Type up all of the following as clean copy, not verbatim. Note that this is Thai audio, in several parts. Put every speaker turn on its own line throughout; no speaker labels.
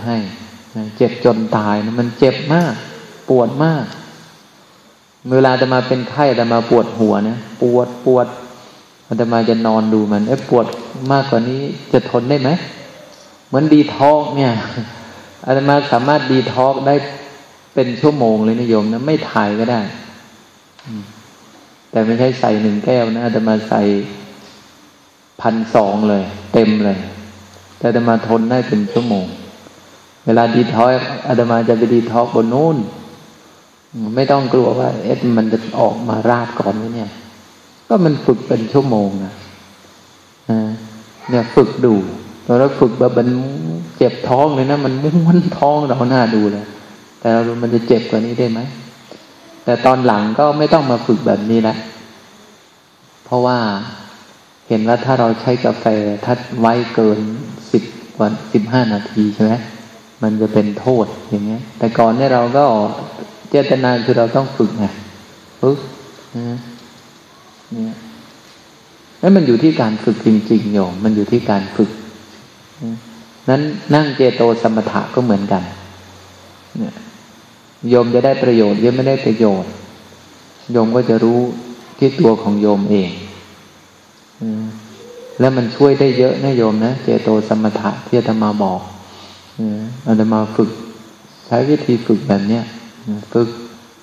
ให้เจ็บจนตายนะมันเจ็บมากปวดมากเวลาอาตมาเป็นไข้อาตมาปวดหัวนะปวดอาตมาจะนอนดูมันปวดมากกว่านี้จะทนได้ไหมเหมือนดีท็อกเนี่ยอาตมาสามารถดีท็อกได้เป็นชั่วโมงเลยนะโยมนะไม่ถ่ายก็ได้แต่ไม่ใช่ใส่1 แก้วนะอาตมาใส่1,200เลยเต็มเลยแต่อาตมาทนได้เป็นชั่วโมงเวลาดีท็อกอาตมาจะไปดีท็อกบนนู้นไม่ต้องกลัวว่ามันจะออกมาราดก่อนไหมเนี่ยก็มันฝึกเป็นชั่วโมงนะเนี่ยฝึกดูตอนเราฝึกแบบมันเจ็บท้องเลยนะมันม้วนท้องเราหน้าดูเลยแต่เราดูมันจะเจ็บกว่านี้ได้ไหมแต่ตอนหลังก็ไม่ต้องมาฝึกแบบนี้ละเพราะว่าเห็นว่าถ้าเราใช้กาแฟถ้าไว้เกิน15 นาทีใช่ไหมมันจะเป็นโทษอย่างเงี้ยแต่ก่อนเนี่ยเราก็เจตนาคือเราต้องฝึกไงฝึกเนี่ยนั่นมันอยู่ที่การฝึกจริงๆโยมมันอยู่ที่การฝึกนั้นนั่งเจโตสมถะก็เหมือนกันเนี่ยโยมจะได้ประโยชน์หรือไม่ได้ประโยชน์โยมก็จะรู้ที่ตัวของโยมเองแล้วมันช่วยได้เยอะนะโยมนะเจโตสมถะที่อาตมาบอกอาตมาฝึกใช้วิธีฝึกแบบเนี้ยฝึก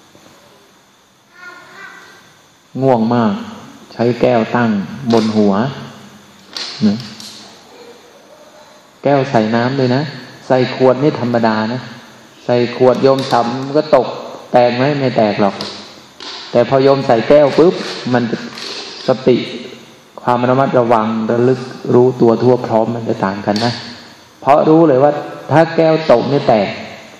ง่วงมากใช้แก้วตั้งบนหัวนะแก้วใส่น้ำเลยนะใส่ขวดนี่ธรรมดานะใส่ขวดโยมสับมันก็ตกแตกไหมไม่แตกหรอกแต่พอโยมใส่แก้วปุ๊บมันสติความระมัดระวังระลึกรู้ตัวทั่วพร้อมมันจะต่างกันนะเพราะรู้เลยว่าถ้าแก้วตกนี่แตก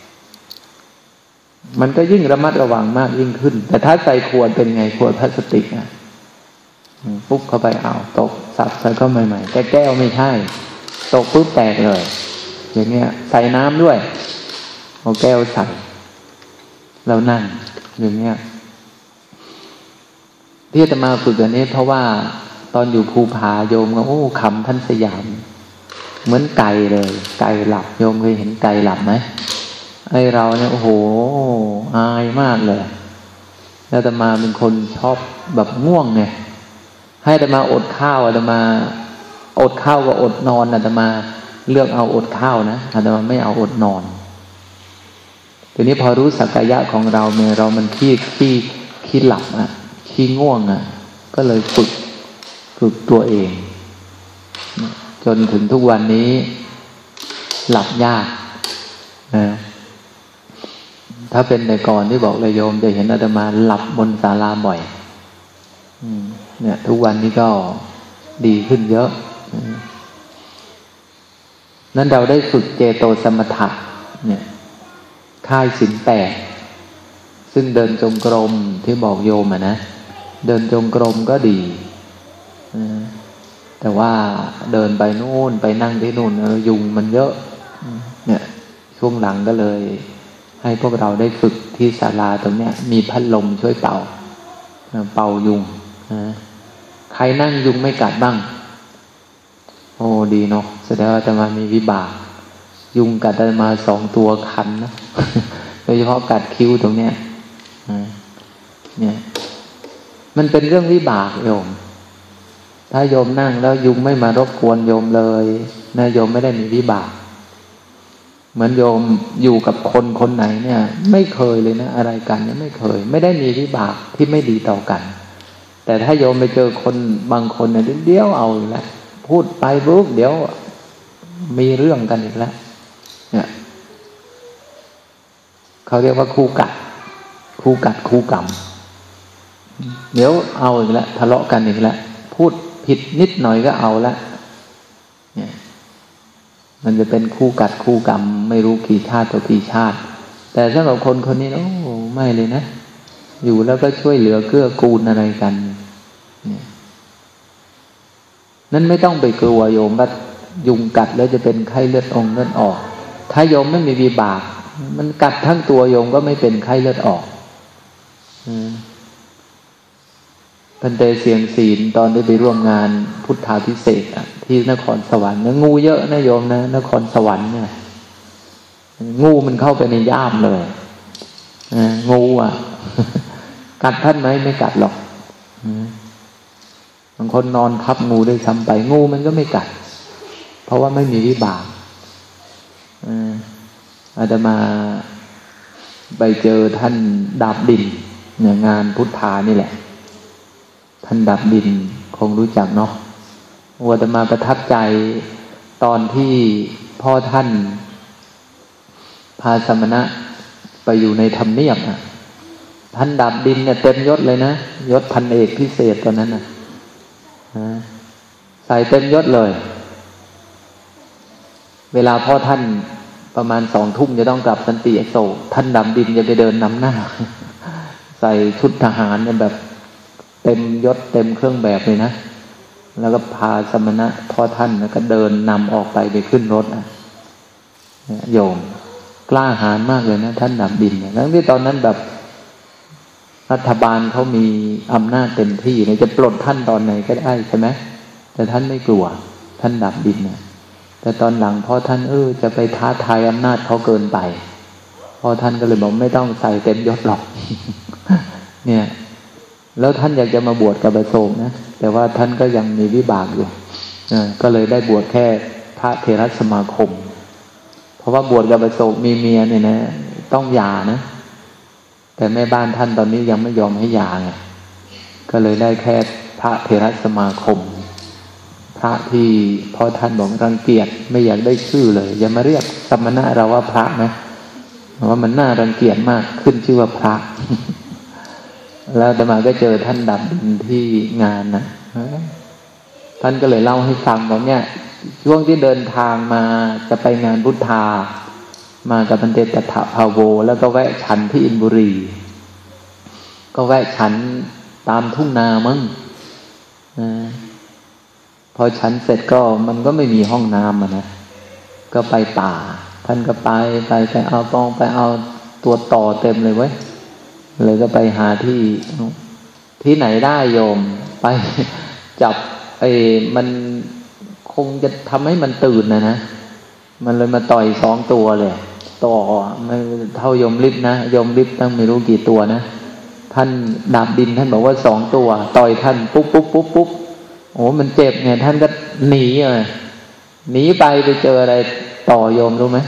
มันก็ยิ่งระมัดระวังมากยิ่งขึ้นแต่ถ้าใส่ขวดเป็นไงขวดพลาสติกปุ๊บเข้าไปตกสับใส่ก็ใหม่ๆแต่แก้วไม่ใช่ตกปุ๊บแตกเลยอย่างเงี้ยใส่น้ำด้วยเอาแก้วใส่แล้วนั่งอย่างเงี้ยที่อาตมาฝึกอันนี้เพราะว่าตอนอยู่ภูผาโยมก็คำท่านสยามเหมือนไก่เลยไก่หลับโยมเคยเห็นไก่หลับไหมไอเราเนี่ยอายมากเลยแล้วอาตมาเป็นคนชอบแบบง่วงเนี่ยให้อาตมาอดข้าวอาตมาอดข้าวก็อดนอนอาตมาเลือกเอาอดข้าวนะอาตมาไม่เอาอดนอนทีนี้พอรู้สักกายะของเราเนี่ยเรามันขี้หลับขี้ง่วงก็เลยฝึกตัวเองจนถึงทุกวันนี้หลับยากนะถ้าเป็นแต่ก่อนที่บอกเลยโยมจะเห็นอาตมาหลับบนศาลาบ่อยเนี่ยทุกวันนี้ก็ดีขึ้นเยอะนั้นเราได้ฝึกเจโตสมถะเนี่ยค่ายศีล 8ซึ่งเดินจงกรมที่บอกโยมนะเดินจงกรมก็ดีแต่ว่าเดินไปนู่นไปนั่งที่นู่นยุงมันเยอะเนี่ยช่วงหลังก็เลยให้พวกเราได้ฝึกที่ศาลาตรงเนี้ยมีพัดลมช่วยเป่ายุงใครนั่งยุงไม่กัดบ้างดีเนาะแสดงว่าอาตมามีวิบากยุงกัดอาตมา2 ตัวคันนะโดยเฉพาะกัดคิ้วตรงเนี้ยเนี่ยมันเป็นเรื่องวิบากโยมถ้าโยมนั่งแล้วยุงไม่มารบกวนโยมเลยนะโยมไม่ได้มีวิบากเหมือนโยมอยู่กับคนไหนเนี่ยไม่เคยเลยนะอะไรกันเนี่ยไม่เคยไม่ได้มีวิบากที่ไม่ดีต่อกันแต่ถ้าโยมไปเจอคนบางคนเนี่ยเดี๋ยวเอาอีกแล้วพูดไปปุ๊บเดี๋ยวมีเรื่องกันอีกแล้วเนี่ยเขาเรียกว่าคู่กัดคู่กรรมเดี๋ยวเอาอีกแล้วทะเลาะกันอีกแล้วพูดผิดนิดหน่อยก็เอาละเนี่ยมันจะเป็นคู่กัดคู่กรรมไม่รู้กี่ชาติต่อกี่ชาติแต่สำหรับคนนี้ไม่เลยนะอยู่แล้วก็ช่วยเหลือเกื้อกูลอะไรกันเนี่ยนั่นไม่ต้องไปกลัวโยมว่ายุงกัดแล้วจะเป็นไข้เลือดออกถ้าโยมไม่มีวิบากมันกัดทั้งตัวโยมก็ไม่เป็นไข้เลือดออกพันเตเสียงศีลตอนได้ไปร่วมงานพุทธาภิเษกที่นครสวรรค์งูเยอะนะโยมนะนครสวรรค์เนี่ยงูมันเข้าไปในย่ามเลยงูอ่ะ กัดท่านไหมไม่กัดหรอกบางคนนอนทับงูด้วยซ้ำไปงูมันก็ไม่กัดเพราะว่าไม่มีวิบากอาตมาไปเจอท่านดาบดินเนี่ยงานพุทธานี่แหละท่านดาบดินคงรู้จักเนาะอาตมาประทับใจตอนที่พ่อท่านพาสมณะไปอยู่ในธรรมเนียบท่านดาบดินเนี่ยเต็มยศเลยนะยศพันเอกพิเศษตอนนั้นนะใส่เต็มยศเลยเวลาพ่อท่านประมาณ20:00 นจะต้องกลับสันติอโศกท่านดาบดินจะไปเดินนำหน้า ใส่ชุดทหารเนี่ยแบบเต็มยศเต็มเครื่องแบบเลยนะแล้วก็พาสมณะพ่อท่านแล้วก็เดินนำออกไปขึ้นรถโยมกล้าหาญมากเลยนะท่านดาบดินทั้งที่ตอนนั้นแบบรัฐบาลเขามีอำนาจเต็มที่เลยจะปลดท่านตอนไหนก็ได้ใช่ไหมแต่ท่านไม่กลัวท่านดาบดินเนี่ยแต่ตอนหลังพ่อท่านจะไปท้าทายอำนาจเขาเกินไปพ่อท่านก็เลยบอกไม่ต้องใส่เต็มยศหรอก เนี่ยแล้วท่านอยากจะมาบวชกับอโศกนะแต่ว่าท่านก็ยังมีวิบากอยู่ก็เลยได้บวชแค่พระเถรสมาคมเพราะว่าบวชกับอโศกมีเมียเนี่ยนะต้องหย่านะแต่แม่บ้านท่านตอนนี้ยังไม่ยอมให้หย่าไงก็เลยได้แค่พระเถรสมาคมพระที่พ่อท่านบอกรังเกียจไม่อยากได้ชื่อเลยอย่ามาเรียกสมณะเราว่าพระนะว่ามันน่ารังเกียจมากขึ้นชื่อว่าพระ แล้วอาตมาก็เจอท่านดาบดินที่งานนะท่านก็เลยเล่าให้ฟังบอกเนี่ยช่วงที่เดินทางมาจะไปงานพุทธามากับพันเตตถะภาโวแล้วก็แวะฉันที่อินบุรีก็แวะฉันตามทุ่งนามั้งพอฉันเสร็จก็มันก็ไม่มีห้องน้ำนะก็ไปป่าท่านก็ไปเอาตองไปเอาตัวต่อเต็มเลยเว้ยเลยก็ไปหาที่ไหนได้โยมไปจับมันคงจะทำให้มันตื่นนะมันเลยมาต่อย2 ตัวเลยต่อไม่เท่ายมลิบนะยมลิบตั้งไม่รู้กี่ตัวนะท่านดาบดินท่านบอกว่า2 ตัวต่อยท่านปุ๊บโอ้มันเจ็บไงท่านก็หนีไปเจออะไรต่อโยมรู้ไหม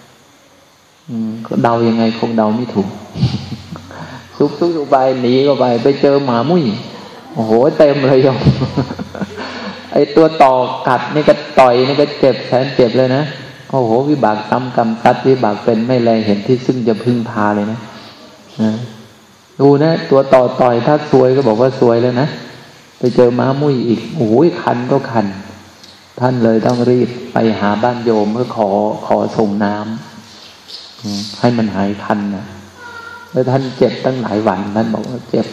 เดายังไงคงเดาไม่ถูก ซุกไปหนีก็ไปเจอหมามุ้ยโอ้โหเต็มเลยโยม ไอตัวต่อกัดนี่ก็ต่อยนี่ก็เจ็บแสนเจ็บเลยนะโอ้โหวิบากซ้ำกรรมซัดวิบากเป็นไม่แลเห็นที่ซึ่งจะพึ่งพาเลยนะดูนะตัวต่อยถ้าซวยก็บอกว่าซวยแล้วนะไปเจอม้ามุ้ยอีกโอ้ยคันก็คันท่านเลยต้องรีบไปหาบ้านโยมเพื่อขอส่งน้ำให้มันหายคันนะแล้วท่านเจ็บตั้งหลายวันท่านบอกว่าเจ็บ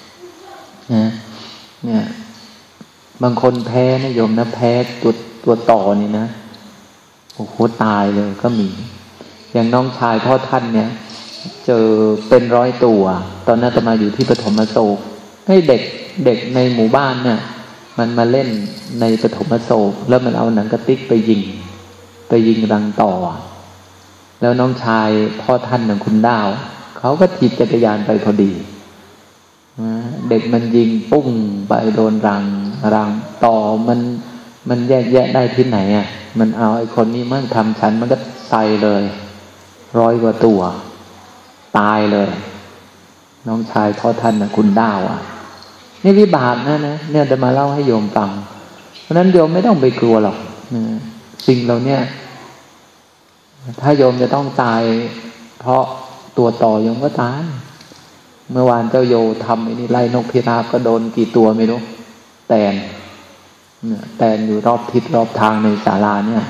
เนี่ยบางคนแพ้นะโยมนะแพ้ตัวต่อนี่นะโอ้โหตายเลยก็มีอย่างน้องชายพ่อท่านเนี่ยเจอเป็น100 ตัวตอนนั้นอาตมาอยู่ที่ปฐมอโศกให้เด็กในหมู่บ้านเนี่ยมันมาเล่นในปฐมอโศกแล้วมันเอาหนังกระติกไปยิงรังต่อแล้วน้องชายพ่อท่านอย่างคุณดาวเขาก็ถีบจักรยานไปพอดีเด็กมันยิงปุ้งไปโดนรังต่อมันแยกได้ที่ไหนอ่ะมันเอาไอ้คนนี้มันทำฉันมันก็ใส่เลย100 กว่าตัวตายเลยน้องชายพ่อท่านนะคุณดาวนี่วิบากนะเนี่ยจะมาเล่าให้โยมฟังเพราะนั้นโยมไม่ต้องไปกลัวหรอกสิ่งเราเนี่ยถ้าโยมจะต้องตายเพราะตัวต่อโยมก็ตายเมื่อวานเจ้าโยทำไอ้นี่ไล่นกพิราบก็โดนกี่ตัวไม่รู้แตนอยู่รอบทิศรอบทางในศาลาเนี่ย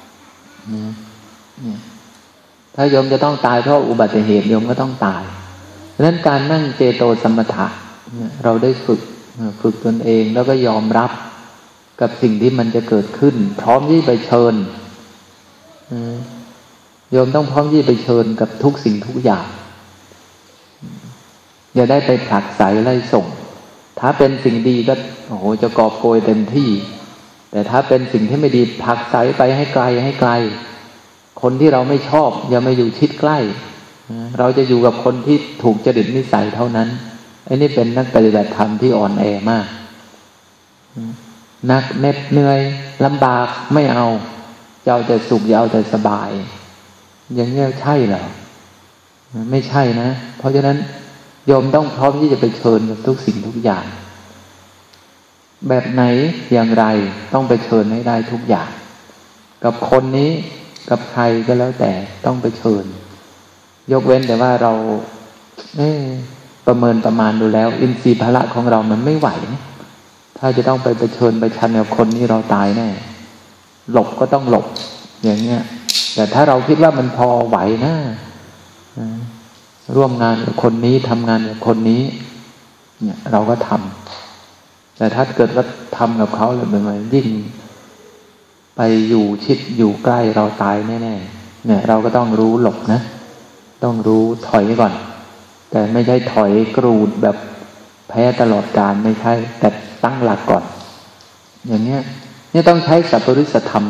ถ้าโยมจะต้องตายเพราะอุบัติเหตุโยมก็ต้องตายเพราะฉะนั้นการนั่งเจโตสมถะเราได้ฝึกตนเองแล้วก็ยอมรับกับสิ่งที่มันจะเกิดขึ้นพร้อมที่ไปเชิญโยมต้องพร้อมที่ไปเชิญกับทุกสิ่งทุกอย่างอย่าได้ไปผลักไสไล่ส่งถ้าเป็นสิ่งดีก็โอ้โหจะกอบโกยเต็มที่แต่ถ้าเป็นสิ่งที่ไม่ดีผลักไสไปให้ไกลคนที่เราไม่ชอบอย่ามาอยู่ชิดใกล้เราจะอยู่กับคนที่ถูกจริตนิสัยเท่านั้นไอ้นี่เป็นนักปฏิบัติธรรมที่อ่อนแอมากนักเหน็ดเหนื่อยลำบากไม่เอาจะเอาแต่สุขจะเอาแต่สบายอย่างนี้ใช่เหรอไม่ใช่นะเพราะฉะนั้นโยมต้องพร้อมที่จะไปเผชิญกับทุกสิ่งทุกอย่างแบบไหนอย่างไรต้องไปเผชิญให้ได้ทุกอย่างกับคนนี้กับใครก็แล้วแต่ต้องไปเผชิญยกเว้นแต่ว่าเราประเมินประมาณดูแล้วอินทรีย์พละของเรามันไม่ไหวถ้าจะต้องไปเผชิญไปชันกับคนนี้เราตายแน่หลบก็ต้องหลบอย่างเงี้ยแต่ถ้าเราคิดว่ามันพอไหวนะร่วมงานกับคนนี้ทำงานกับคนนี้เนี่ยเราก็ทำแต่ถ้าเกิดว่าทำกับเขาแล้วมันยิ่งไปอยู่ชิดอยู่ใกล้เราตายแน่ๆเนี่ยเราก็ต้องรู้หลบนะต้องรู้ถอยก่อนแต่ไม่ใช่ถอยกรูดแบบแพ้ตลอดกาลไม่ใช่แต่ตั้งหลักก่อนอย่างเงี้ยนี่ต้องใช้สัพพุริสธรรม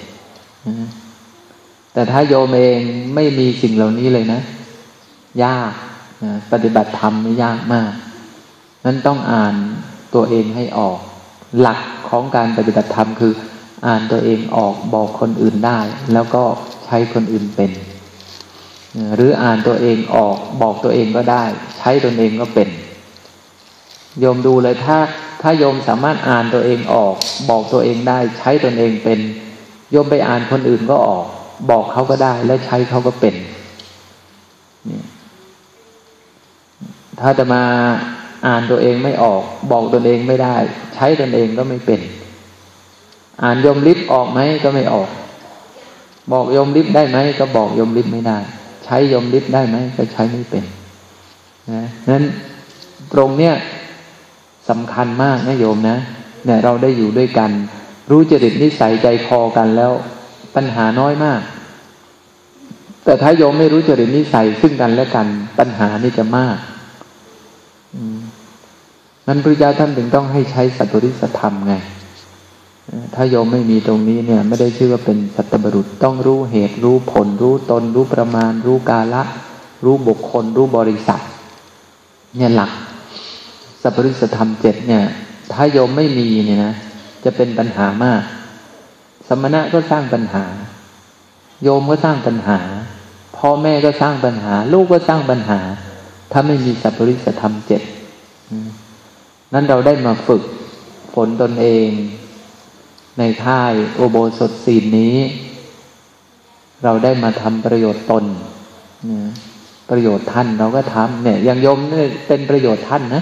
7แต่ถ้าโยมเองไม่มีสิ่งเหล่านี้เลยนะยากปฏิบัติธรรมนี่ยากมากนั้นต้องอ่านตัวเองให้ออกหลักของการปฏิบัติธรรมคืออ่านตัวเองออกบอกคนอื่นได้แล้วก็ใช้คนอื่นเป็นหรืออ่านตัวเองออกบอกตัวเองก็ได้ใช้ตนเองก็เป็นโยมดูเลยถ้าโยมสามารถอ่านตัวเองออกบอกตัวเองได้ใช้ตนเองเป็นโยมไปอ่านคนอื่นก็ออกบอกเขาก็ได้และใช้เขาก็เป็นถ้าจะมาอ่านตัวเองไม่ออกบอกตนเองไม่ได้ใช้ตนเองก็ไม่เป็นอ่านโยมลิบออกไหมก็ไม่ออกบอกโยมลิบได้ไหมก็บอกโยมลิบไม่ได้ใช้โยมลิบได้ไหมก็ใช้ไม่เป็นนะนั้นตรงเนี้ยสำคัญมากนะโยมนะเนี่ยเราได้อยู่ด้วยกันรู้จริตนิสัยใจคอกันแล้วปัญหาน้อยมากแต่ถ้าโยมไม่รู้จริตนิสัยซึ่งกันและกันปัญหานี่จะมากนั้นพระเจ้าท่านถึงต้องให้ใช้สัตตุริสธรรมไงถ้าโยมไม่มีตรงนี้เนี่ยไม่ได้ชื่อว่าเป็นสัตบุรุษต้องรู้เหตุรู้ผลรู้ตนรู้ประมาณรู้กาลรู้บุคคลรู้บริษัทเนี่ยหลักสัพพุริสธรรม 7เนี่ยถ้าโยมไม่มีเนี่ยนะจะเป็นปัญหามากสมณะก็สร้างปัญหาโยมก็สร้างปัญหาพ่อแม่ก็สร้างปัญหาลูกก็สร้างปัญหาถ้าไม่มีสัพพุริสธรรม 7นั้นเราได้มาฝึกฝนตนเองในค่ายอุโบสถศีลนี้เราได้มาทำประโยชน์ตนประโยชน์ท่านเราก็ทำเนี่ยอย่างโยมนี่เป็นประโยชน์ท่านนะ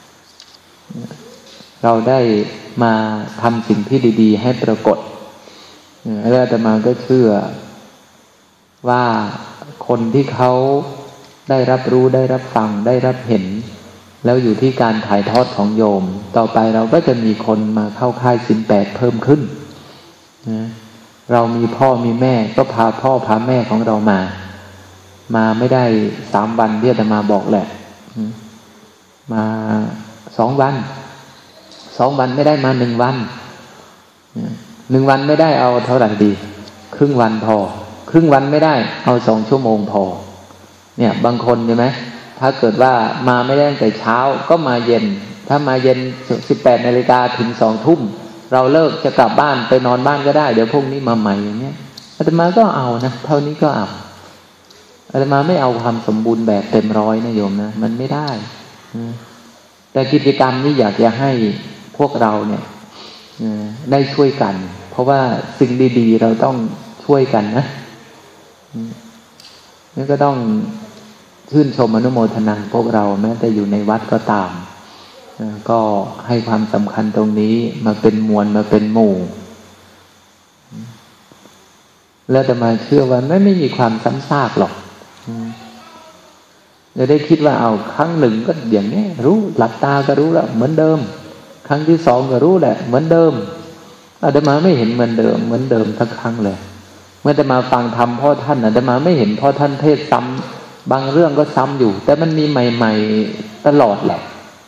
เราได้มาทำสิ่งที่ดีๆให้ปรากฏแล้วอาตมาก็เชื่อว่าคนที่เขาได้รับรู้ได้รับฟังได้รับเห็นแล้วอยู่ที่การถ่ายทอดของโยมต่อไปเราก็จะมีคนมาเข้าค่ายศีล 8เพิ่มขึ้นนะเรามีพ่อมีแม่ก็พาพ่อพาแม่ของเรามาไม่ได้3 วันที่อาตมาบอกแหละมา2 วัน2 วันไม่ได้มา1 วัน1 วันไม่ได้เอาเท่าไหร่ดีครึ่งวันพอครึ่งวันไม่ได้เอา2 ชั่วโมงพอเนี่ยบางคนใช่ไหมถ้าเกิดว่ามาไม่ได้ตั้งแต่เช้าก็มาเย็นถ้ามาเย็น18 นาฬิกาถึง2 ทุ่มเราเลิกจะกลับบ้านไปนอนบ้านก็ได้เดี๋ยวพรุ่งนี้มาใหม่อย่างเงี้ยอาตมาก็เอานะเท่านี้ก็เอาอาตมาไม่เอาความสมบูรณ์แบบเต็มร้อยนะโยมนะมันไม่ได้แต่กิจกรรมนี้อยากจะให้พวกเราเนี่ยได้ช่วยกันเพราะว่าสิ่งดีๆเราต้องช่วยกันนะนี่ก็ต้องชื่นชมอนุโมทนาพวกเราแม้แต่อยู่ในวัดก็ตามก็ให้ความสำคัญตรงนี้มาเป็นมวลมาเป็นหมู่แล้วแต่มาเชื่อว่าไม่มีความซ้ำซากหรอกจะได้คิดว่าเอาครั้งหนึ่งก็อย่างนี้รู้หลับตาก็รู้แล้วเหมือนเดิมครั้งที่2ก็รู้แหละเหมือนเดิมอาตมาไม่เห็นเหมือนเดิมสักครั้งเลยเมื่ออาตมาฟังธรรมพ่อท่านอาตมาไม่เห็นพ่อท่านเทศซ้ำบางเรื่องก็ซ้ำอยู่แต่มันมีใหม่ๆตลอดแหละ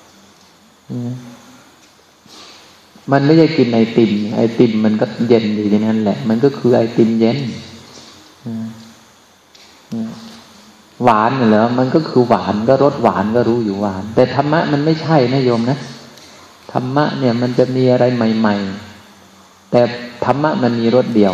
มันไม่ใช่กินไอติมมันก็เย็นอยู่ในนั้นแหละมันก็คือไอติมเย็นหวานเหรอมันก็คือหวานก็รสหวานก็รู้อยู่หวานแต่ธรรมะมันไม่ใช่นะโยมนะธรรมะเนี่ยมันจะมีอะไรใหม่ๆแต่ธรรมะมันมีรสเดียว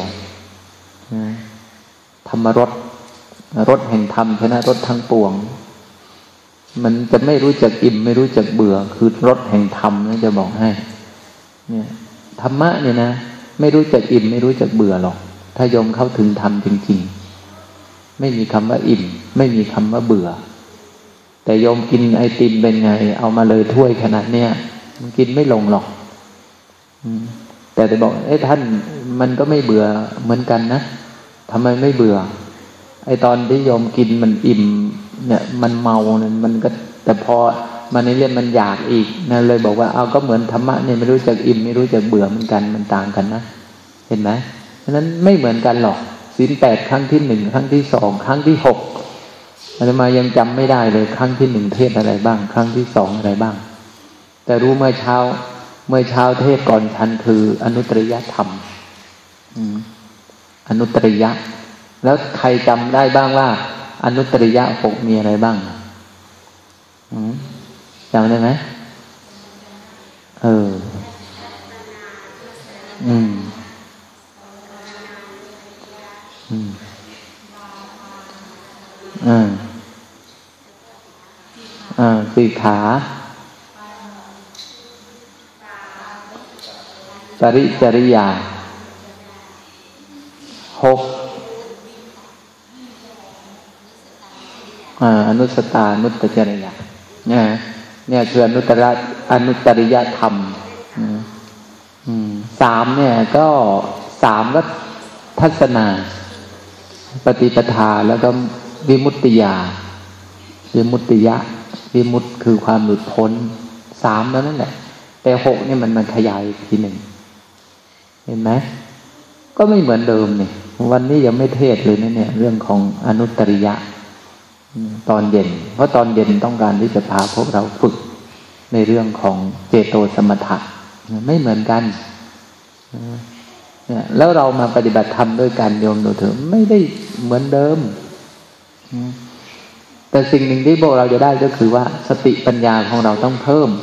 ธรรมรสรสแห่งธรรมชนะรสทั้งปวงมันจะไม่รู้จักอิ่มไม่รู้จักเบื่อคือรสแห่งธรรมนะจะบอกให้เนี่ยธรรมะเนี่ยนะไม่รู้จักอิ่มไม่รู้จักเบื่อหรอกถ้าโยมเข้าถึงธรรมจริงๆไม่มีคำว่าอิ่มไม่มีคำว่าเบื่อแต่โยมกินไอติมเป็นไงเอามาเลยถ้วยขนาดเนี้ยมันกินไม่ลงหรอกแต่จะบอกท่านมันก็ไม่เบื่อเหมือนกันนะทำไมไม่เบื่อไอตอนที่โยมกินมันอิ่มเนี่ยมันเมาเนี่ยมันก็แต่พอมาในเรื่องมันอยากอีกนะเลยบอกว่าเอาก็เหมือนธรรมะเนี่ยไม่รู้จักอิ่มไม่รู้จักเบื่อเหมือนกันมันต่างกันนะเห็นไหมฉะนั้นไม่เหมือนกันหรอกศีล 8ครั้งที่ 1ครั้งที่ 2ครั้งที่ 6อาตมายังจำไม่ได้เลยครั้งที่ 1เทศอะไรบ้างครั้งที่ 2อะไรบ้างแต่รู้เมื่อเช้าเทศก่อนฉันคืออนุตริยธรรมอนุตริยะแล้วใครจำได้บ้างว่าอนุตริยะ6มีอะไรบ้างจำได้ไหมสี่ขาจริยา6อนุสตานุตจริยาเนี่ยคืออนุตริยธรรม3เนี่ยก็3ก็ทัศนาปฏิปทาแล้วก็วิมุตติยาวิมุตติยะวิมุตติคือความหลุดพ้น3แล้วนั่นแหละแต่6เนี่ยมันขยายทีหนึ่งเห็นไหมก็ไม่เหมือนเดิมนี่วันนี้ยังไม่เทศเลยนะเนี่ยเรื่องของอนุตริยะตอนเย็นเพราะตอนเย็นต้องการที่จะพาพวกเราฝึกในเรื่องของเจโตสมถะไม่เหมือนกันเนี่ยแล้วเรามาปฏิบัติธรรมด้วยกันโยมดูเถอะไม่ได้เหมือนเดิมแต่สิ่งหนึ่งที่พวกเราจะได้ก็คือว่าสติปัญญาของเราต้องเพิ่ม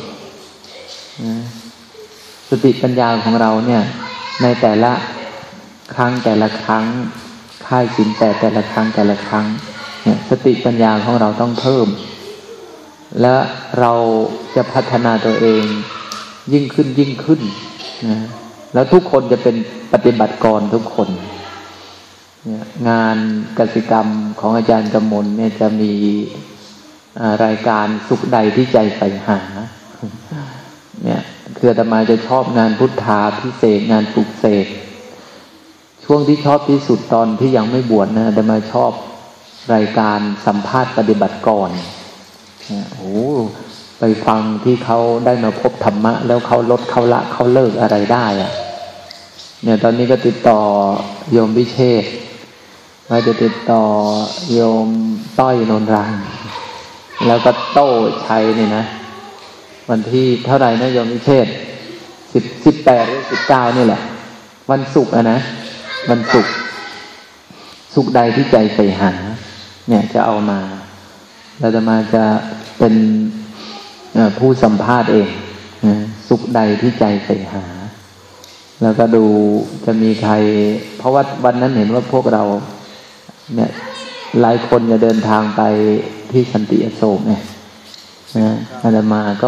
สติปัญญาของเราเนี่ยในแต่ละครั้งค่ายศีลแต่ละครั้งเนี่ยสติปัญญาของเราต้องเพิ่มและเราจะพัฒนาตัวเองยิ่งขึ้นนะแล้วทุกคนจะเป็นปฏิบัติกรทุกคนเนี่ยงานกสิกรรมของอาจารย์กมลเนี่ยจะมีรายการสุขใดที่ใจใฝ่หาเนี่ยคืออาตมาจะชอบงานพุทธาพิเศษงานปลุกเสกช่วงที่ชอบที่สุดตอนที่ยังไม่บวชนะอาตมาชอบรายการสัมภาษณ์ปฏิบัติกรโอ้ไปฟังที่เขาได้มาพบธรรมะแล้วเขาลดเขาละเขาเลิกอะไรได้อะเนี่ยตอนนี้ก็ติดต่อโยมพิเชษเราจะติดต่อโยมต้อยนนรังแล้วก็โต้ชัยนี่นะวันที่เท่าไหร่นะโยมพิเชษ18หรือ19นี่แหละวันศุกร์นะวันศุกร์ใดที่ใจใฝ่หาเนี่ยจะเอามาแล้วจะมาจะเป็นผู้สัมภาษณ์เองสุขใดที่ใจใฝ่หาแล้วก็ดูจะมีใครเพราะว่าวันนั้นเห็นว่าพวกเราเนี่ยหลายคนจะเดินทางไปที่สันติอโศกเนี่ยอาตมาก็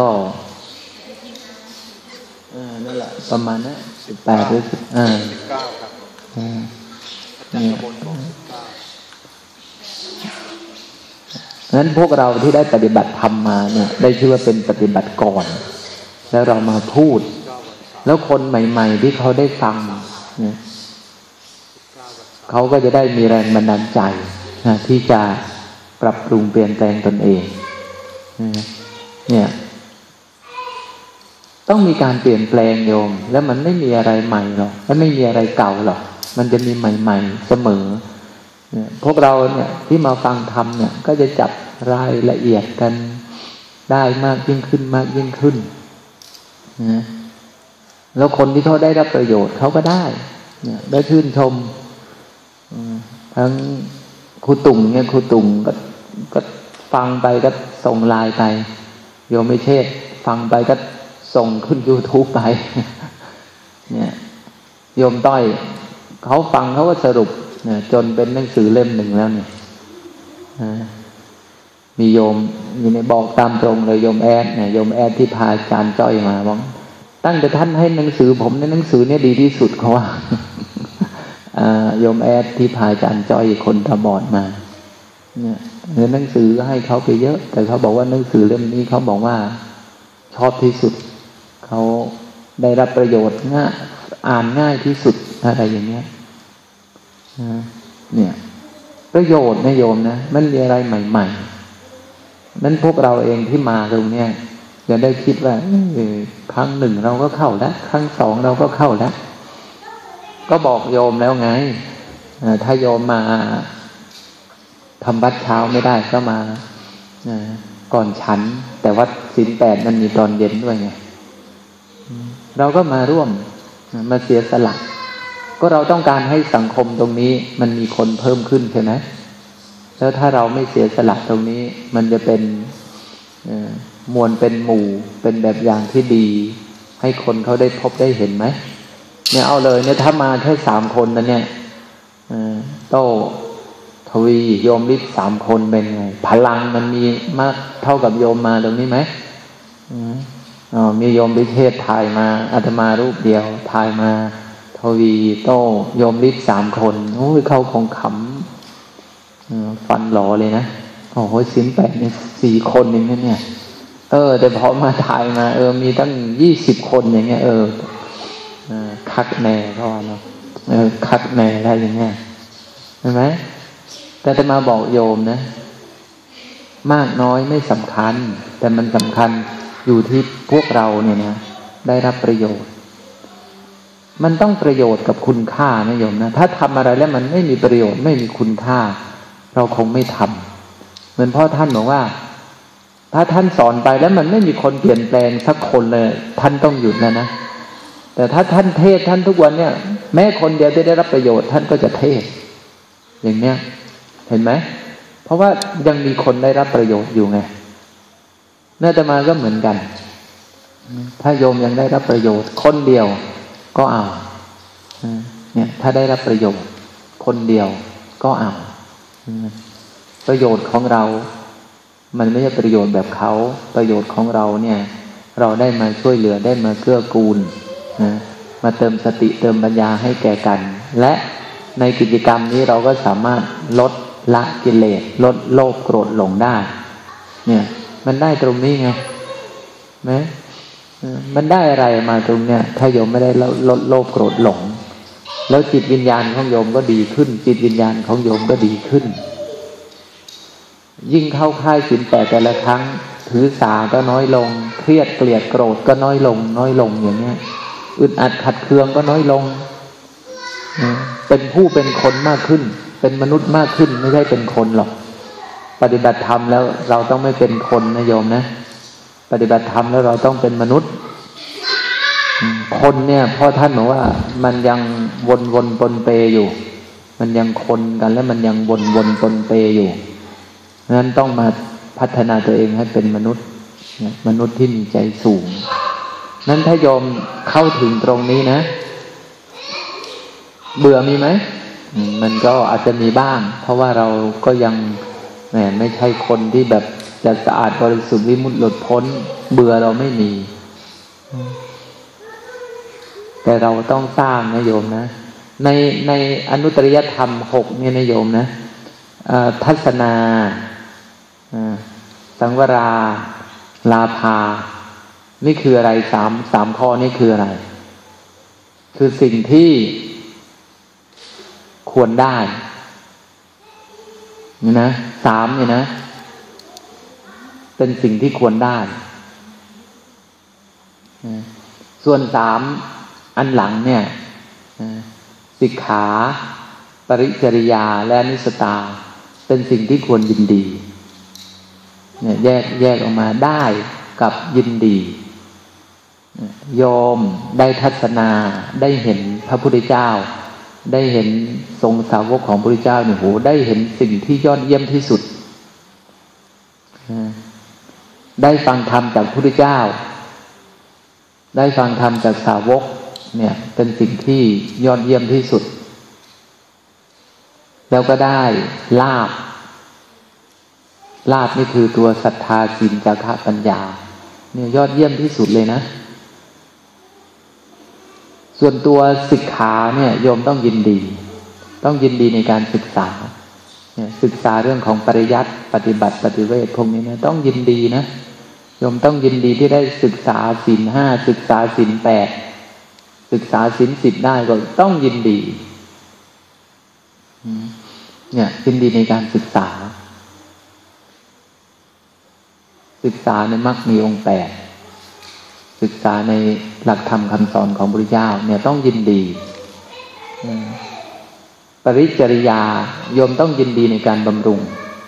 นั่นแหละประมาณนั้น18หรือ19ครับงั้นพวกเราที่ได้ปฏิบัติธรรมมาเนี่ยได้ชื่อว่าเป็นปฏิบัติก่อนแล้วเรามาพูดแล้วคนใหม่ๆที่เขาได้ฟังเนี่ยเขาก็จะได้มีแรงบันดาลใจที่จะปรับปรุงเปลี่ยนแปลงตนเองเนี่ยต้องมีการเปลี่ยนแปลงโยมแล้วมันไม่มีอะไรใหม่หรอกและไม่มีอะไรเก่าหรอกมันจะมีใหม่ๆเสมอพวกเราเนี่ยที่มาฟังธรรมเนี่ยก็จะจับรายละเอียดกันได้มากยิ่งขึ้นนะแล้วคนที่เขาได้รับประโยชน์เขาก็ได้เนี่ยได้ชื่นชมเพทั้งครูตุ่งเนี่ยครูตุ่งก็ฟังไปก็ส่งไลน์ไปโยมไม่เทศฟังไปก็ส่งขึ้น YouTube ไปเนี่ยโยมต้อยเขาฟังเขาก็สรุปเนี่ยจนเป็นหนังสือเล่มหนึ่งแล้วเนี่ยมีโยมอยู่ในบอกตามตรงเลยโยมแอดเนี่ยโยมแอดที่พาอาจารย์จ้อยมาบอกตั้งแต่ท่านให้หนังสือผมในหนังสือเนี่ยดีที่สุดเขาว่าโยมแอดที่พาอาจารย์จ้อยคนตาบอดมาเนี่ยหนังสือให้เขาไปเยอะแต่เขาบอกว่าหนังสือเล่มนี้เขาบอกว่าชอบที่สุดเขาได้รับประโยชน์ง่ายอ่านง่ายที่สุดอะไรอย่างเงี้ยเนี่ยประโยชน์นะโยมนะมันมีอะไรใหม่ๆนั้นพวกเราเองที่มาตรงเนี้ยอย่าได้คิดว่าครั้งหนึ่งเราก็เข้าแล้วครั้งสองเราก็เข้าแล้วก็บอกโยมแล้วไงถ้าโยมมาทำวัดเช้าไม่ได้ก็มาก่อนฉันแต่วัดศีล 8มันมีตอนเย็นด้วยไงเราก็มาร่วมมาเสียสละก็เราต้องการให้สังคมตรงนี้มันมีคนเพิ่มขึ้นใช่ไหมแล้วถ้าเราไม่เสียสละตรงนี้มันจะเป็นมวลเป็นหมู่เป็นแบบอย่างที่ดีให้คนเขาได้พบได้เห็นไหมเนี่ยเอาเลยเนี่ยถ้ามาแค่3 คนนะเนี่ยโตทวีโยมฤทธิ์3 คนเป็นไงพลังมันมีมากเท่ากับโยมมาตรงนี้ไหมมีโยมฤทธิ์เทศถ่ายมาอาตมารูปเดียวถ่ายมาทวีโตโยมฤทธิ์3 คนโอ้ยเขาคงขำฟันหล่อเลยนะโอ้โหศีล 8เนี่ย4 คนเองนะเนี่ยแต่พอมาถ่ายมามีตั้ง20 คนอย่างเงี้ยคัดแน่เขาว่าเนาะคัดแน่ได้อย่างเงี้ยเห็นไหมแต่จะมาบอกโยมนะมากน้อยไม่สำคัญแต่มันสำคัญอยู่ที่พวกเราเนี่ยนะได้รับประโยชน์มันต้องประโยชน์กับคุณค่านะโยมนะถ้าทำอะไรแล้วมันไม่มีประโยชน์ไม่มีคุณค่าเราคงไม่ทำเหมือนพ่อท่านบอกว่าถ้าท่านสอนไปแล้วมันไม่มีคนเปลี่ยนแปลงสักคนเลยท่านต้องหยุดแล้วนะแต่ถ้าท่านเทศท่านทุกวันเนี่ยแม้คนเดียวจะได้รับประโยชน์ท่านก็จะเทศอย่างเนี้ยเห็นไหมเพราะว่ายังมีคนได้รับประโยชน์อยู่ไงน่าจะมาก็เหมือนกันถ้าโยมยังได้รับประโยชน์คนเดียวก็เอาเนี่ยถ้าได้รับประโยชน์คนเดียวก็เอาประโยชน์ของเรามันไม่ใช่ประโยชน์แบบเขาประโยชน์ของเราเนี่ยเราได้มาช่วยเหลือได้มาเกื้อกูลมาเติมสติเติมปัญญาให้แก่กันและในกิจกรรมนี้เราก็สามารถลดละกิเลสลดโลภโกรธหลงได้เนี่ยมันได้ตรงนี้ไงไหมมันได้อะไรมาตรงเนี้ยถ้าโยมไม่ได้ลดโลภโกรธหลงแล้วจิตวิญญาณของโยมก็ดีขึ้นจิตวิญญาณของโยมก็ดีขึ้นยิ่งเข้าค่ายศีล 8แต่ละครั้งถือสาก็น้อยลงเครียดเกลียดโกรธก็น้อยลงอย่างเงี้ยอึดอัดขัดเคืองก็น้อยลงเป็นผู้เป็นคนมากขึ้นเป็นมนุษย์มากขึ้นไม่ใช่เป็นคนหรอกปฏิบัติธรรมแล้วเราต้องไม่เป็นคนนะโยมนะปฏิบัติธรรมแล้วเราต้องเป็นมนุษย์คนเนี่ยพ่อท่านบอกว่ามันยังวนปนเปอยู่มันยังคนกันแล้วมันยังวนปนเปอยู่นั้นต้องมาพัฒนาตัวเองให้เป็นมนุษย์ที่มีใจสูงนั้นถ้าโยมเข้าถึงตรงนี้นะเบื่อมีไหมมันก็อาจจะมีบ้างเพราะว่าเราก็ยังไม่ใช่คนที่แบบจะสะอาดบริสุทธิ์วิมุตติหลุดพ้นเบื่อเราไม่มีแต่เราต้องสร้างนะโยมนะในอนุตริยธรรม6เนี่ยนะโยมนะทัศนาสังวราลาภานี่คืออะไร3 ข้อนี่คืออะไรคือสิ่งที่ควรได้นี่นะ3เนี่ยนะเป็นสิ่งที่ควรได้ส่วน3อันหลังเนี่ยสิกขาปริจริยาและนิสตาเป็นสิ่งที่ควรยินดีเนี่ยแยกออกมาได้กับยินดีโยมได้ทัศนาได้เห็นพระพุทธเจ้าได้เห็นทรงสาวกของพระพุทธเจ้าเนี่ยโหได้เห็นสิ่งที่ยอดเยี่ยมที่สุดได้ฟังธรรมจากพระพุทธเจ้าได้ฟังธรรมจากสาวกเนี่ยเป็นสิ่งที่ยอดเยี่ยมที่สุดแล้วก็ได้ลาภนี่คือตัวศรัทธาศีลจาคะปัญญาเนี่ยยอดเยี่ยมที่สุดเลยนะส่วนตัวศิกขาเนี่ยโยมต้องยินดีในการศึกษาเนี่ยศึกษาเรื่องของปริยัติปฏิบัติปฏิเวทพวกนี้นะต้องยินดีนะโยมต้องยินดีที่ได้ศึกษาศีล 5ศึกษาศีล 8ศึกษาศีล 10ได้ก็ต้องยินดีเนี่ยยินดีในการศึกษาในมรรคมีองค์ 8ศึกษาในหลักธรรมคำสอนของพระพุทธเจ้าเนี่ยต้องยินดีปริจริยาโยมต้องยินดีในการบำรุง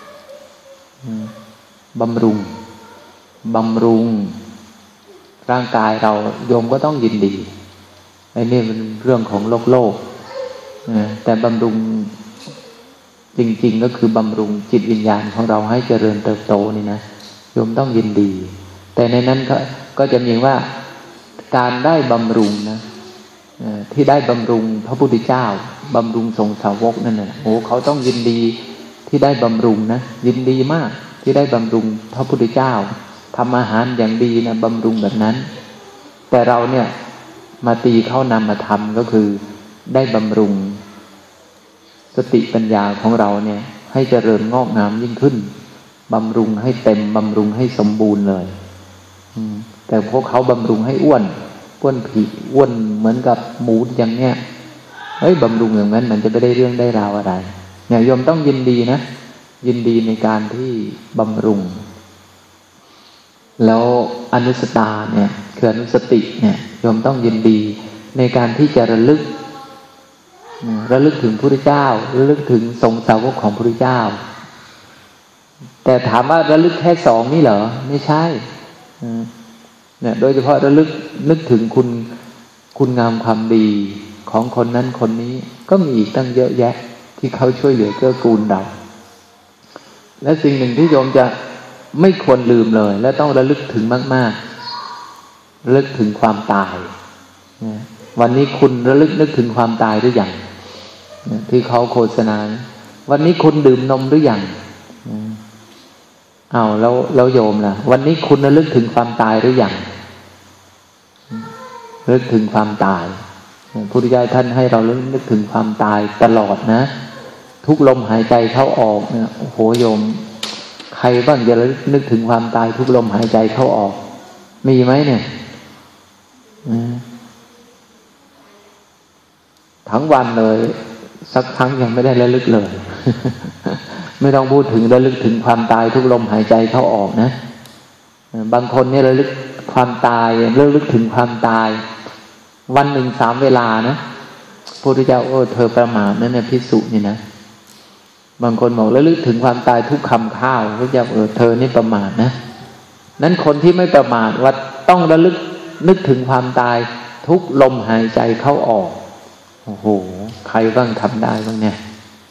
ร่างกายเราโยมก็ต้องยินดีไอ้นี่เป็นเรื่องของโลกแต่บำรุงจริงๆก็คือบำรุงจิตวิญญาณของเราให้เจริญเติบโตนี่นะโยมต้องยินดีแต่ในนั้นก็จะมีว่าการได้บำรุงนะที่ได้บำรุงพระพุทธเจ้าบำรุงทรงสาวกนั่นน่ะโอ้เขาต้องยินดีที่ได้บำรุงนะยินดีมากที่ได้บำรุงพระพุทธเจ้าทำอาหารอย่างดีนะบำรุงแบบนั้นแต่เราเนี่ยมาตีเข้านามธรรมก็คือได้บำรุงสติปัญญาของเราเนี่ยให้เจริญงอกงามยิ่งขึ้นบำรุงให้เต็มบำรุงให้สมบูรณ์เลยแต่พวกเขาบำรุงให้อ้วนผีอ้วนเหมือนกับหมูอย่างเนี้ยบำรุงอย่างนั้นมันจะไม่ได้เรื่องได้ราวอะไรเนี่ยโยมต้องยินดีนะยินดีในการที่บำรุงแล้วอนุสตาเนี่ยคืออนุสติเนี่ยโยมต้องยินดีในการที่จะระลึกถึงพระพุทธเจ้าระลึกถึงทรงสาวกของพระพุทธเจ้าแต่ถามว่าระลึกแค่2นี่เหรอไม่ใช่เนี่ยโดยเฉพาะระลึกนึกถึงคุณงามความดีของคนนั้นคนนี้ก็มีอีกตั้งเยอะแยะที่เขาช่วยเหลือเกื้อกูลเราและสิ่งหนึ่งที่โยมจะไม่ควรลืมเลยและต้องระลึกถึงมากๆระลึกถึงความตายวันนี้คุณระลึกนึกถึงความตายหรือยังที่เขาโฆษณาวันนี้คุณดื่มนมหรือยังแล้วโยมล่ะวันนี้คุณระลึกถึงความตายหรือยังระลึกถึงความตายพระพุทธเจ้าท่านให้เราระลึกถึงความตายตลอดนะทุกลมหายใจเข้าออกเนี่ยโอ้โหโยมใครบ้างจะระลึกนึกถึงความตายทุกลมหายใจเข้าออกมีไหมเนี่ยทั้งวันเลยสักครั้งยังไม่ได้ระลึกเลย ไม่ต้องพูดถึงระลึกถึงความตายทุกลมหายใจเข้าออกนะบางคนเนี่ยระลึกความตายระลึกถึงความตายวันหนึ่ง3 เวลานะพระพุทธเจ้าเธอประมาทนั่นเนี่ยภิกษุนี่นะบางคนบอกระลึกถึงความตายทุกคำข้าวพระเจ้าเธอนี่ประมาทนะนั้นคนที่ไม่ประมาทว่าต้องระลึกนึกถึงความตายทุกลมหายใจเข้าออกโอ้โหใครบ้างทำได้บ้างเนี่ย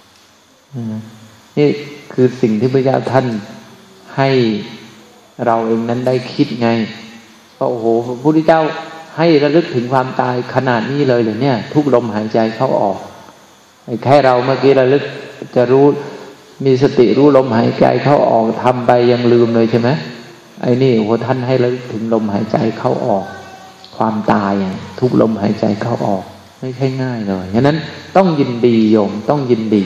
นี่คือสิ่งที่พระเจ้าท่านให้เราเองนั้นได้คิดไงว่าโอ้โหพระพุทธเจ้าให้ระลึกถึงความตายขนาดนี้เลยเหรอเนี่ยทุกลมหายใจเข้าออกแค่เราเมื่อกี้ระลึกจะรู้มีสติรู้ลมหายใจเข้าออกทำไปยังลืมเลยใช่ไหมไอ้นี่โอ้โหท่านให้ระลึกถึงลมหายใจเข้าออกความตายทุกลมหายใจเข้าออกไม่ใช่ง่ายเลยฉะนั้นต้องยินดีโยมต้องยินดี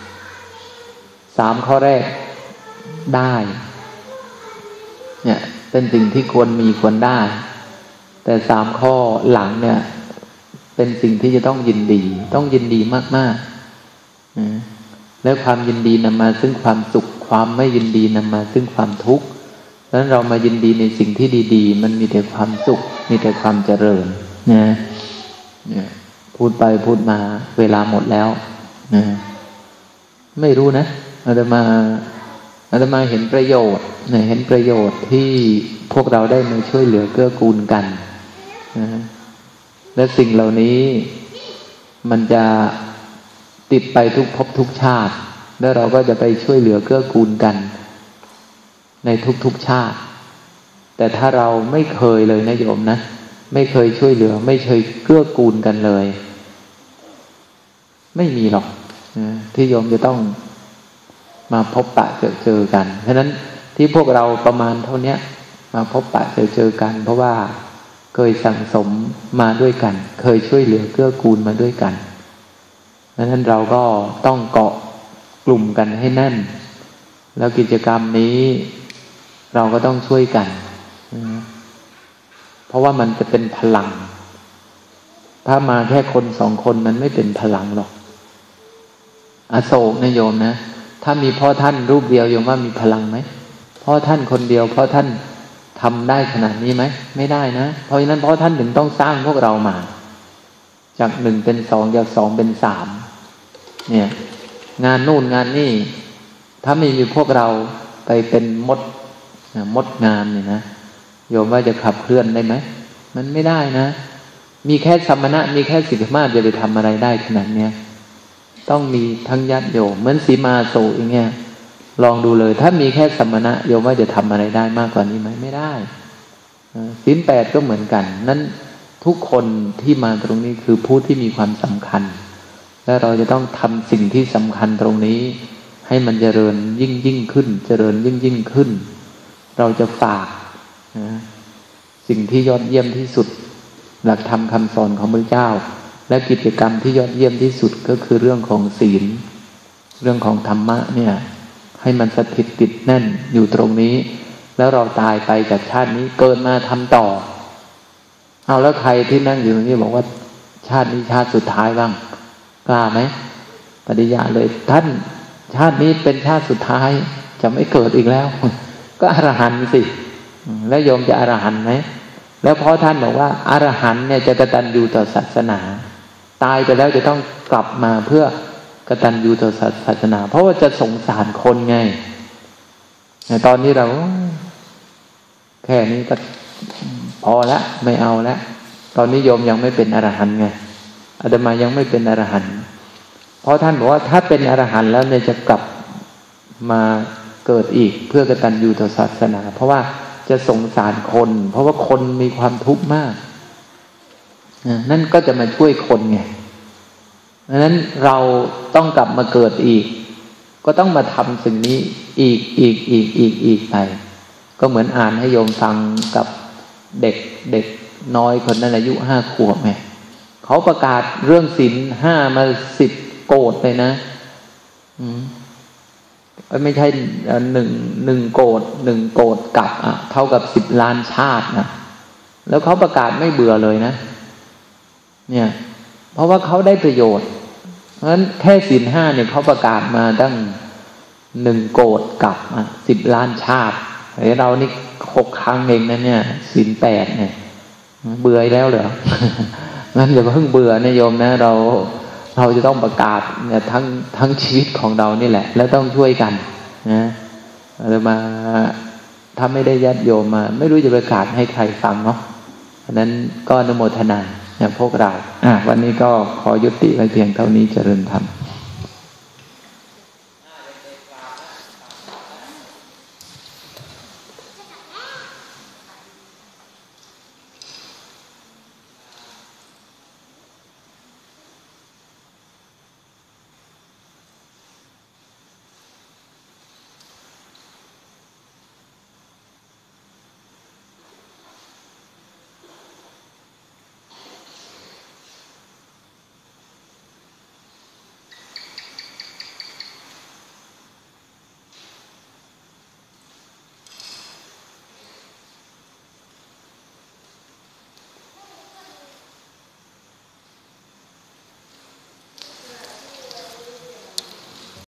3 ข้อแรกได้เนี่ยเป็นสิ่งที่ควรมีควรได้แต่3 ข้อหลังเนี่ยเป็นสิ่งที่จะต้องยินดีมากๆและความยินดีนำมาซึ่งความสุขความไม่ยินดีนำมาซึ่งความทุกข์เพราะฉะนั้นเรามายินดีในสิ่งที่ดีๆมันมีแต่ความสุขมีแต่ความเจริญนะพูดไปพูดมาเวลาหมดแล้วนะไม่รู้นะอาตมาเห็นประโยชน์เห็นประโยชน์ที่พวกเราได้มาช่วยเหลือเกื้อกูลกันนะและสิ่งเหล่านี้มันจะติดไปทุกภพทุกชาติแล้วเราก็จะไปช่วยเหลือเกื้อกูลกันในทุกชาติแต่ถ้าเราไม่เคยเลยนะโยมนะไม่เคยช่วยเหลือไม่เคยเกื้อกูลกันเลยไม่มีหรอกที่โยมจะต้องมาพบปะเจอกันฉะนั้นที่พวกเราประมาณเท่านี้มาพบปะเจอกันเพราะว่าเคยสั่งสมมาด้วยกันเคยช่วยเหลือเกื้อกูลมาด้วยกันดังนั้นเราก็ต้องเกาะกลุ่มกันให้แน่นแล้วกิจกรรมนี้เราก็ต้องช่วยกันเพราะว่ามันจะเป็นพลังถ้ามาแค่คนสองคนมันไม่เป็นพลังหรอกอโศกนะโยมนะถ้ามีพ่อท่านรูปเดียวโยมว่ามีพลังไหมพ่อท่านคนเดียวพ่อท่านทำได้ขนาดนี้ไหมไม่ได้นะเพราะฉะนั้นพ่อท่านถึงต้องสร้างพวกเรามาจากหนึ่งเป็นสองจากสองเป็นสามเนี่ยงานนู่นงานนี่ถ้าไม่มีพวกเราไปเป็นมดงานเนี่ยนะโยมว่าจะขับเคลื่อนได้ไหมมันไม่ได้นะมีแค่สมณะมีแค่ศีลธรรมะจะไปทำอะไรได้ขนาดเนี้ยต้องมีทั้งญาติโยมเหมือนสีมาโศกอย่างเงี้ยลองดูเลยถ้ามีแค่สมณะโยมว่าจะทำอะไรได้มากกว่านี้ไหมไม่ได้ศีล 8ก็เหมือนกันนั้นทุกคนที่มาตรงนี้คือผู้ที่มีความสำคัญและเราจะต้องทำสิ่งที่สำคัญตรงนี้ให้มันเจริญยิ่งขึ้นเจริญยิ่งขึ้นเราจะฝากสิ่งที่ยอดเยี่ยมที่สุดหลักธรรมคำสอนของพระเจ้าและกิจกรรมที่ยอดเยี่ยมที่สุดก็คือเรื่องของศีลเรื่องของธรรมะเนี่ยให้มันสถิตติดแน่นอยู่ตรงนี้แล้วเราตายไปจากชาตินี้เกิดมาทำต่อเอาแล้วใครที่นั่งอยู่ตรงนี้บอกว่าชาตินี้ชาติสุดท้ายบ้างกล้าไหมปฏิญาณเลยท่านชาตินี้เป็นชาติสุดท้ายจะไม่เกิดอีกแล้วก็อรหันต์สิแล้วโยมจะอรหันต์ไหมแล้วเพราะท่านบอกว่าอรหันต์เนี่ยจะกตัญญูต่อศาสนาตายไปแล้วจะต้องกลับมาเพื่อกตัญญูต่อศาสนาเพราะว่าจะสงสารคนไงแต่ตอนนี้เราแค่นี้ก็พอละไม่เอาละตอนนี้โยมยังไม่เป็นอรหันต์ไงอาตมายังไม่เป็นอรหันต์เพราะท่านบอกว่าถ้าเป็นอรหันต์แล้วเนี่ยจะกลับมาเกิดอีกเพื่อกตัญญูต่อศาสนาเพราะว่าจะสงสารคนเพราะว่าคนมีความทุกข์มากนั่นก็จะมาช่วยคนไงดังนั้นเราต้องกลับมาเกิดอีกก็ต้องมาทำสิ่งนี้อีกไปก็เหมือนอ่านให้โยมฟังกับเด็กน้อยคนนั้นอายุ5 ขวบไงเขาประกาศเรื่องศีล 5มา10 โกฏเลยนะไม่ใช่1 โกฏ1 โกฏกับเท่ากับ10 ล้านชาตินะแล้วเขาประกาศไม่เบื่อเลยนะเนี่ยเพราะว่าเขาได้ประโยชน์เพราะฉะนั้นแค่ศีล 5เนี่ยเขาประกาศมาตั้ง1 โกฏกับ10 ล้านชาติเรานี่6 ครั้งเองนะเนี่ยศีล 8เนี่ยเบื่อแล้วเหรอ งั้นอย่าเพิ่งเบื่อนะโยมนะเราจะต้องประกาศเนี่ยทั้งชีวิตของเรานี่แหละแล้วต้องช่วยกันนะเรามาถ้าไม่ได้ญาติโยมมาไม่รู้จะประกาศให้ใครฟังเนาะฉะนั้นก็อนุโมทนาพวกเราวันนี้ก็ขอยุติไว้เพียงเท่านี้เจริญธรรม